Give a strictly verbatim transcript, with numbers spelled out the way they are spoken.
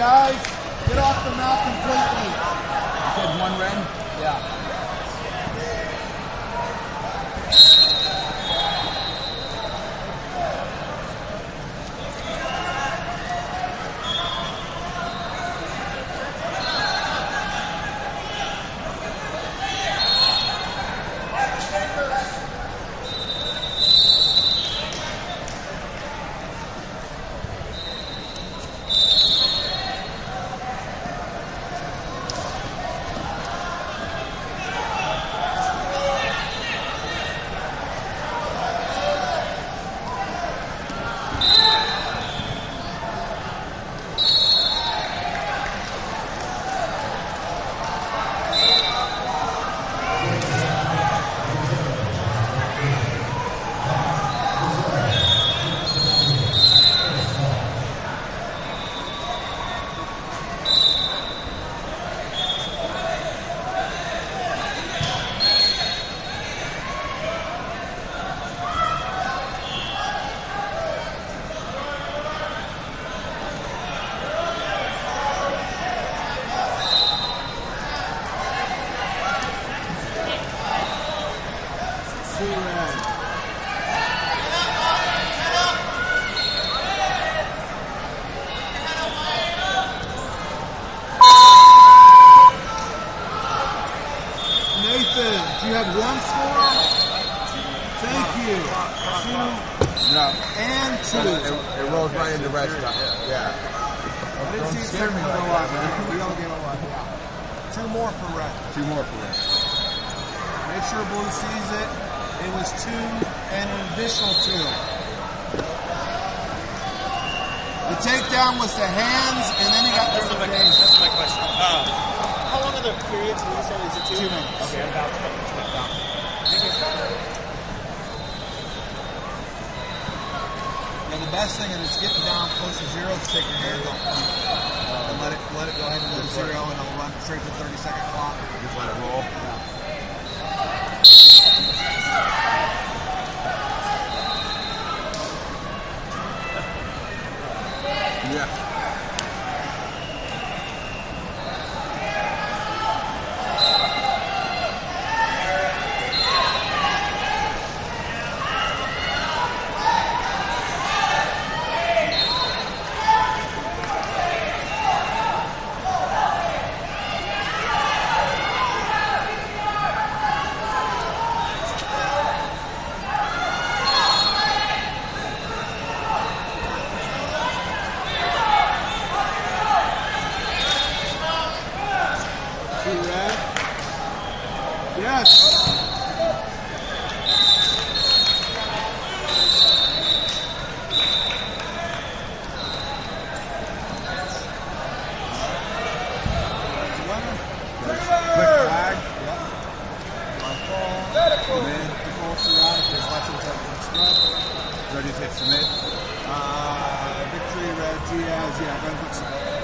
guys. Get off the mount completely. You said one red? Yeah. Nathan, do you have one score? Thank you. Two No. and two. It, it rolls right into red stuff. Yeah. I didn't see scare me something like go that, up. man. We don't give a lot. Yeah. Two more for red. Two more for red. Make sure blue sees it. It was two and an additional two. The takedown was the hands, and then he got That's the my, days. that's my question. Uh, how long are the periods? You said is it two? Two minutes. Okay, I'm about to about. Yeah, the best thing is getting down close to zero to take your hands off uh, and let it let it go ahead and go to zero, and it'll run straight to thirty second clock. Just let it roll. Yeah. Yes. Quick flag. Yep. One fall. Submit. The ball throughout if there's left into the spread. Ready to hit submit. Uh, victory, red, Diaz. Yeah, go and put some.